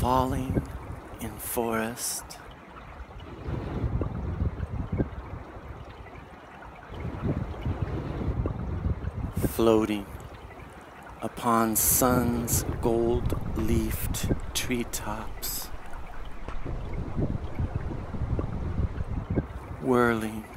falling in forest, floating upon sun's gold-leafed treetops, whirling